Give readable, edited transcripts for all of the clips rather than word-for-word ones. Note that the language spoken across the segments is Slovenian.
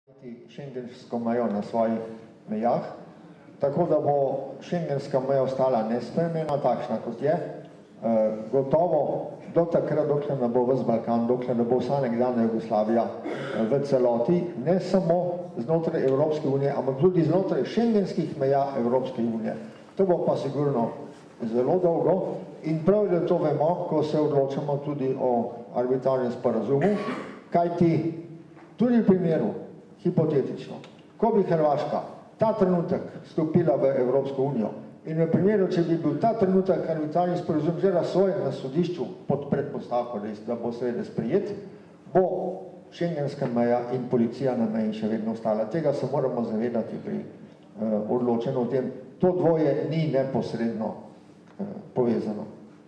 Schengensko mejo na svojih mejah, tako da bo šengenska meja ostala nespremenjena, takšna kot je. Gotovo do takrat, dokler ne bo ves Balkan, dokler ne bo vsa nekdanja Jugoslavija v celoti, ne samo znotraj Evropske unije, ampak tudi znotraj šengenskih meja Evropske unije. To bo pa sigurno zelo dolgo in prav je, da to vemo, ko se odločamo tudi o arbitrarnem sporazumu, kajti tudi v primeru, hipotetično, ko bi Hrvaška ta trenutek stopila v Evropsko unijo in v primeru, če bi bil ta trenutek arbitrarni sporazum že razsojen na sodišču pod predpostavko, da bo seveda sprejet, bo šengenska meja in policija na meji še vedno ostala. Tega se moramo zavedati pri odločenju o tem. To dvoje ni neposredno povezano.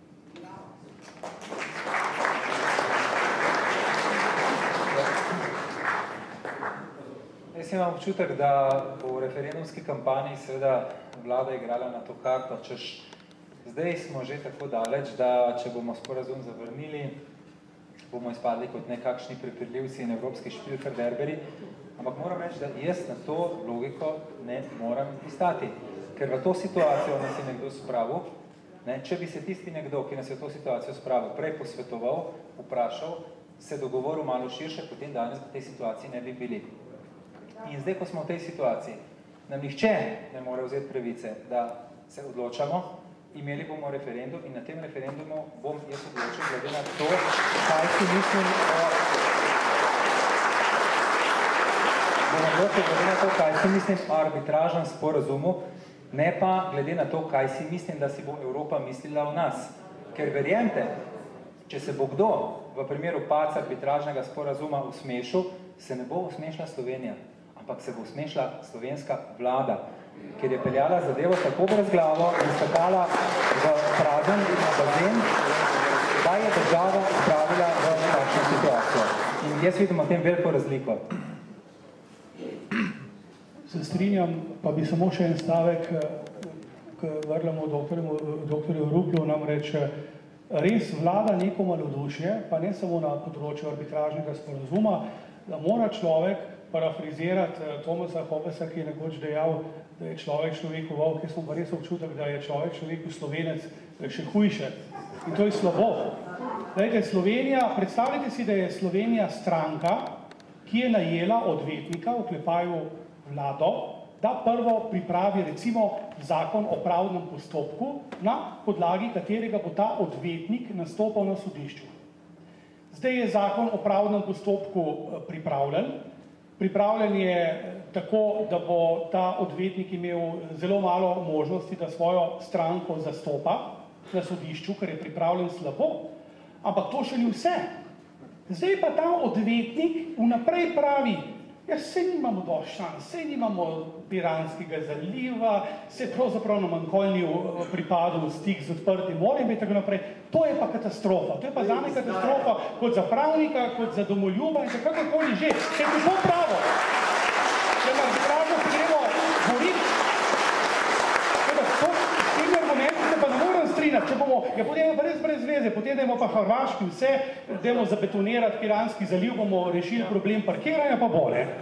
Jaz imam občutek, da bo v referendumski kampanji seveda vlada igrala na to karto, češ zdaj smo že tako daleč, da če bomo sporazum zavrnili, bomo izpadli kot nekakšni prepirljivci in evropski špilferderberi, ampak moram reči, da jaz na to logiko ne moram pristati, ker v to situacijo nas je nekdo spravil, če bi se tisti nekdo, ki nas je v to situacijo spravil, prej posvetoval, vprašal, se dogovoril malo širše, potem danes v tej situaciji ne bi bili. In zdaj, ko smo v tej situaciji, nam nihče ne more vzeti pravice, da se odločamo, imeli bomo referendum in na tem referendumu bom jaz odločil glede na to, kaj si mislim o arbitražnem sporazumu, ne pa glede na to, kaj si mislim, da si bo Evropa mislila o nas. Ker verjemte, če se bo kdo v primeru padca arbitražnega sporazuma usmešil, se ne bo usmešila Slovenija, ampak se bo usmešila slovenska vlada, ker je peljala zadevo tako brezglavo in skakala v prazen bazen, da je država spravila v takšno situacijo. In jaz vidim o tem veliko razliko. Se strinjam, pa bi samo še en stavek, k vrljamo doktorju Ruplu, namreč res vlada neko malodušje, pa ne samo na področju arbitražnega sporazuma, da mora človek parafrizirati Thomasa Hobbesa, ki je nekoč dejal, da je človek človeku volk, jaz sem pa res občutek, da je človek človeku Slovenec še hujše. In to je slabo. Dajte, Slovenija, predstavljajte si, da je Slovenija stranka, ki je najela odvetnika, v oklepaju vlado, da prvo pripravi recimo zakon o pravnem postopku, na podlagi katerega bo ta odvetnik nastopal na sodišču. Zdaj je zakon o pravnem postopku pripravljen je tako, da bo ta odvetnik imel zelo malo možnosti, da svojo stranko zastopa na sodišču, ker je pripravljen slabo, ampak to še ni vse. Zdaj pa ta odvetnik vnaprej pravi, ja, sej nimamo dosti šans, sej nimamo Piranskega zaliva, sej pravzaprav na Mankoljnju pripadal stik z odprtim morjem in tako naprej. To je pa katastrofa. To je pa zame katastrofa kot za pravnika, kot za domoljuba in za kakorkoli že. Če je to pravo. Če na arbitražo se gremo boriti. S tem argumentom se pa ne moram strinjati. Če bomo, ja potem pa res brez veze, potem dajmo pa Hrvaški vse, dajmo zabetonirati Piranski zaliv, bomo rešili problem parkiranja, pa bo, ne?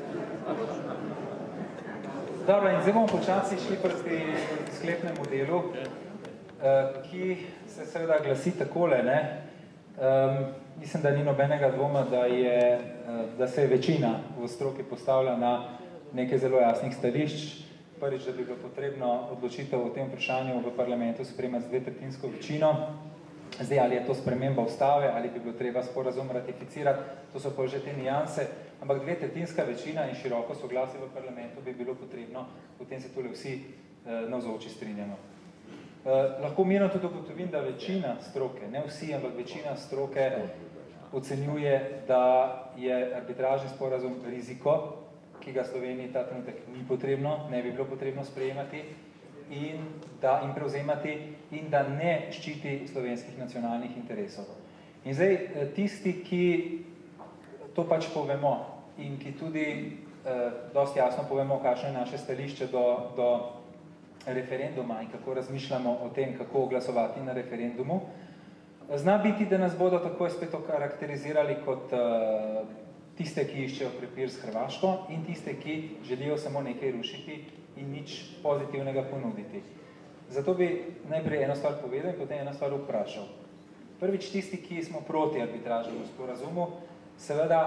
Dobro, in zdaj bomo počasi šli proti sklepnemu delu, ki se seveda glasi takole, ne? Mislim, da ni nobenega dvoma, da se je večina v stroki postavila na nekaj zelo jasnih stališč. Prvič, da bi bilo potrebno odločitev o tem vprašanju v parlamentu sprejemati z dvetretinsko večino. Zdaj, ali je to sprememba ustave, ali bi bilo treba sporazum ratificirati, to so pa že te nijanse, ampak dvetretinska večina in široko soglasje v parlamentu bi bilo potrebno, potem se tule vsi navzoči strinjamo. Lahko mirno tudi ugotovim, da večina stroke, ne vsi, ampak večina stroke ocenjuje, da je arbitražni sporazum riziko, ki ga Sloveniji ta trenutek ni potrebno, ne bi bilo potrebno sprejemati in prevzemati in da ne ščiti slovenskih nacionalnih interesov. In zdaj tisti, ki to pač povemo in ki tudi dosti jasno povemo, kakšno je naše stališče do referenduma in kako razmišljamo o tem, kako glasovati na referendumu, zna biti, da nas bodo takoj spet okarakterizirali kot tiste, ki iščejo prepir s Hrvaško in tiste, ki želijo samo nekaj rušiti in nič pozitivnega ponuditi. Zato bi najprej eno stvar povedal in potem eno stvar vprašal. Prvič, tisti, ki smo proti arbitražnemu sporazumu, seveda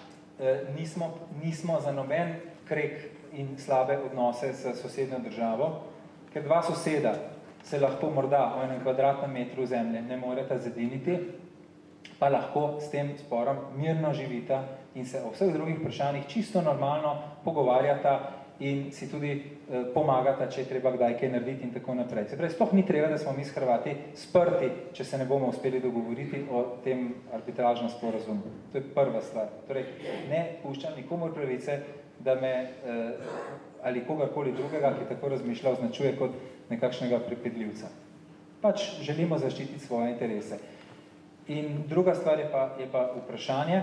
nismo za noben kreg in slabe odnose s sosednjo državo, ker dva soseda se lahko morda o 1 kvadratnem metru zemlje ne moreta zediniti, pa lahko s tem sporom mirno živita in se o vseh drugih vprašanjih čisto normalno pogovarjata in si tudi pomagata, če je treba kdaj kaj narediti in tako naprej. Se pravi, sploh ni treba, da smo mi s Hrvati sprti, če se ne bomo uspeli dogovoriti o tem arbitražnem sporazumu. To je prva stvar. Torej, ne puščam nikomur pravice, da me ali kogarkoli drugega, ki tako razmišlja, označuje kot nekakšnega prepedljivca. Pač želimo zaščititi svoje interese. In druga stvar je pa vprašanje,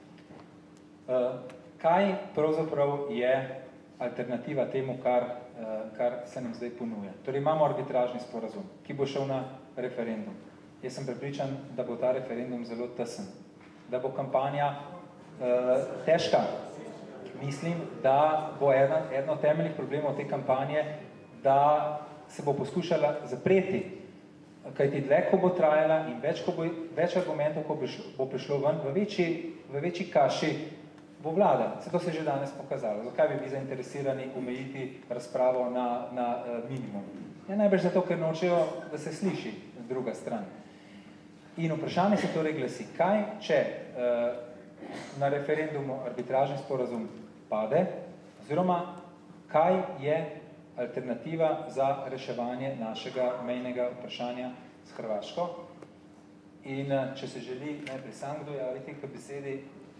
kaj pravzaprav je alternativa temu, kar se nam zdaj ponuja. Torej imamo arbitražni sporazum, ki bo šel na referendum. Jaz sem prepričan, da bo ta referendum zelo tesen, da bo kampanja težka. Mislim, da bo eden od temeljnih problemov te kampanje, da se bo poskušala zapreti, kajti dlje, ko bo trajala in več argumentov, ko bo prišlo ven, v večji kaši bo vlada. Se to se že danes pokazalo. Zakaj bi bili zainteresirani omejiti razpravo na minimum? Ja, najbrž zato, ker nočejo, da se sliši druga stran. In vprašanje se torej glasi, kaj, če na referendumu arbitražni sporazum pade, oziroma kaj je alternativa za reševanje našega mejnega vprašanja s Hrvaško. In če se želi najprej sam kdo javiti k besedi.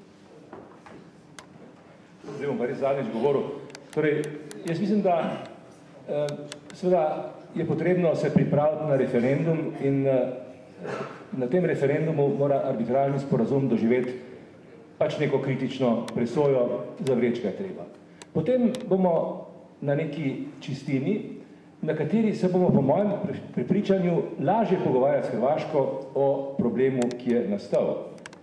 Zdaj bom pa res zadnjič govoril. Torej, jaz mislim, da seveda je potrebno se pripraviti na referendum in na tem referendumu mora arbitražni sporazum doživeti pač neko kritično presojo, zavreči ga treba. Potem bomo na neki čistini, na kateri se bomo po mojem prepričanju lažje pogovarjati s Hrvaško o problemu, ki je nastal.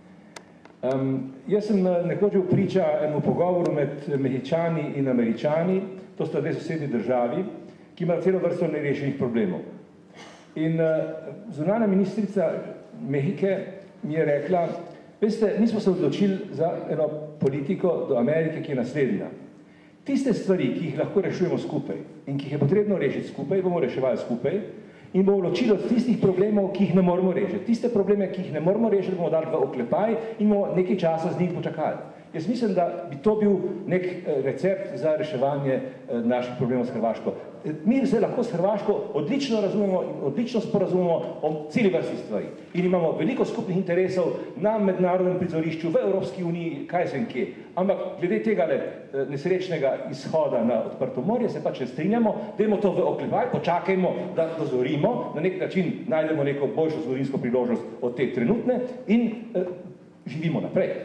Jaz sem nekoč bil priča enemu pogovoru med Mehičani in Američani, to sta dve sosednji državi, ki imajo celo vrsto nerešenih problemov. In zunanja ministrica Mehike mi je rekla, veste, mi smo se odločili za eno politiko do Amerike, ki je naslednja. Tiste stvari, ki jih lahko rešujemo skupaj in ki jih je potrebno rešiti skupaj, bomo reševali skupaj in bomo ločili od tistih problemov, ki jih ne moramo rešiti. Tiste probleme, ki jih ne moramo rešiti, bomo dali v oklepaj in bomo nekaj časa z njih počakali. Jaz mislim, da bi to bil nek recept za reševanje naših problemov s Hrvaško. Mi se lahko s Hrvaško odlično razumemo in odlično sporazumemo o celi vrsti stvari. In imamo veliko skupnih interesov na mednarodnem prizorišču, v Evropski uniji, kaj sem kje. Ampak glede tega nesrečnega izhoda na odprto morje se pač ne strinjamo, dajmo to v oklepaj, počakajmo, da dozorimo, na nek način najdemo neko boljšo zgodovinsko priložnost od te trenutne in živimo naprej.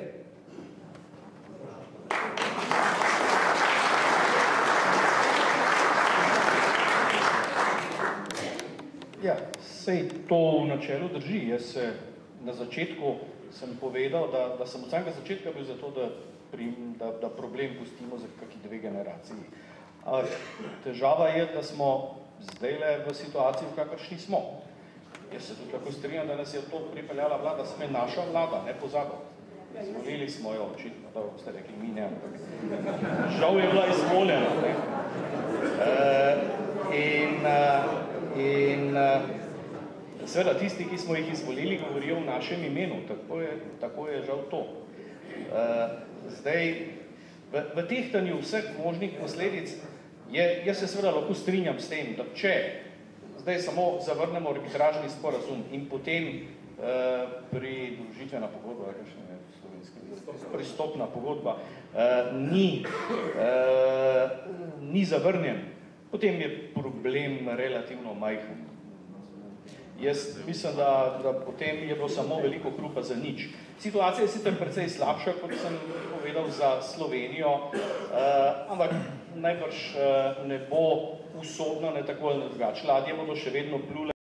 Ja, sej to v načelu drži. Jaz se na začetku sem povedal, da sem od samega začetka bil za to, da problem pustimo za kakšni 2 generaciji. Težava je, da smo zdajle v situaciji, v kakršni smo. Jaz se tudi lahko strinjam, da nas je to pripeljala vlada, sme naša vlada, ne pozabiti. Izvolili smo jo, očitno, da boste rekli, mi ne, ampak žal je bila izvoljena. In seveda tisti, ki smo jih izvolili, govorijo v našem imenu, tako je žal to. Zdaj, v tehtanju vseh možnih posledic, jaz se seveda lahko strinjam s tem, da če zdaj samo zavrnemo arbitražni sporazum in potem pridružitvena pogodba, pristopna pogodba, ni zavrnjen, potem je problem relativno majhen. Jaz mislim, da potem je bilo samo veliko hrupa za nič. Situacija je sicer precej slabša, kot sem povedal, za Slovenijo, ampak najbrž ne bo usodno, ne tako ali drugače. Ladje bodo še vedno plule